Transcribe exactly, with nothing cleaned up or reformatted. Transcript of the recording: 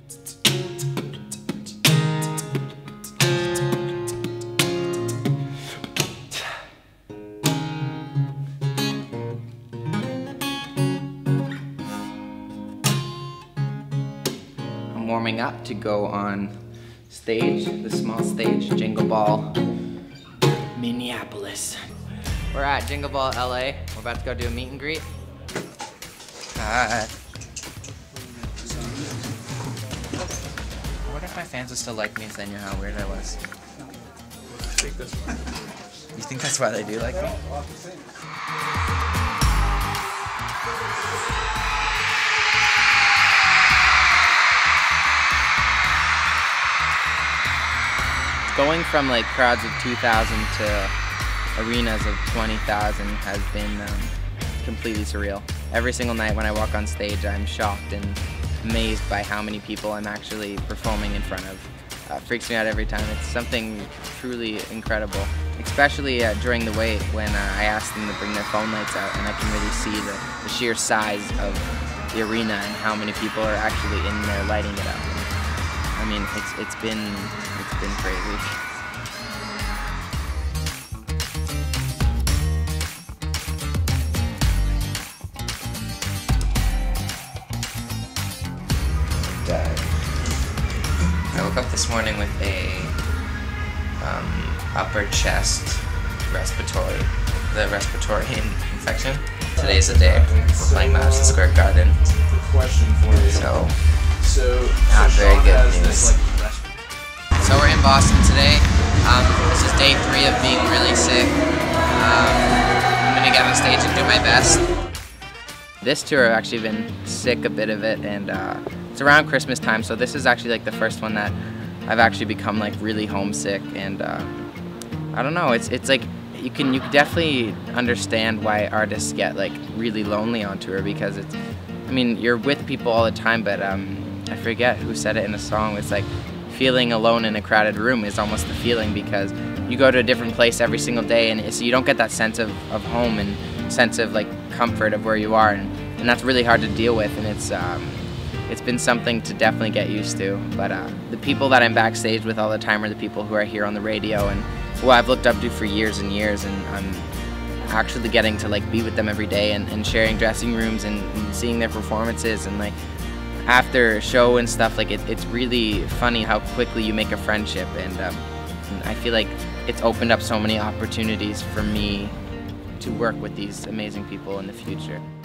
Warming up to go on stage, the small stage, Jingle Ball, Minneapolis. We're at Jingle Ball, L A. We're about to go do a meet and greet. Hi. I wonder if my fans would still like me if they knew how weird I was. Take this one. You think that's why they do like me? Going from like crowds of two thousand to arenas of twenty thousand has been um, completely surreal. Every single night when I walk on stage, I'm shocked and amazed by how many people I'm actually performing in front of. Uh, it freaks me out every time. It's something truly incredible, especially uh, during the wait when uh, I ask them to bring their phone lights out and I can really see the, the sheer size of the arena and how many people are actually in there lighting it up. I mean, it's it's been it's been crazy. I woke up this morning with a um, upper chest respiratory, the respiratory infection. Today's the day. We're playing Madison Square Garden. So. So, not so very Sean good has news. This, like, so we're in Boston today. Um, this is day three of being really sick. Um, I'm gonna get on stage and do my best. This tour I've actually been sick a bit of it, and uh, it's around Christmas time, so this is actually like the first one that I've actually become like really homesick, and uh, I don't know. It's it's like you can you can definitely understand why artists get like really lonely on tour, because it's. I mean, you're with people all the time, but um, I forget who said it in a song. It's like feeling alone in a crowded room is almost the feeling, because you go to a different place every single day, and so you don't get that sense of, of home and sense of like comfort of where you are, and, and that's really hard to deal with, and it's um, it's been something to definitely get used to. But uh, the people that I'm backstage with all the time are the people who are here on the radio and who I've looked up to for years and years, and I'm actually getting to like be with them every day and, and sharing dressing rooms and, and seeing their performances, and like after show and stuff, like it, it's really funny how quickly you make a friendship, and, um, and I feel like it's opened up so many opportunities for me to work with these amazing people in the future.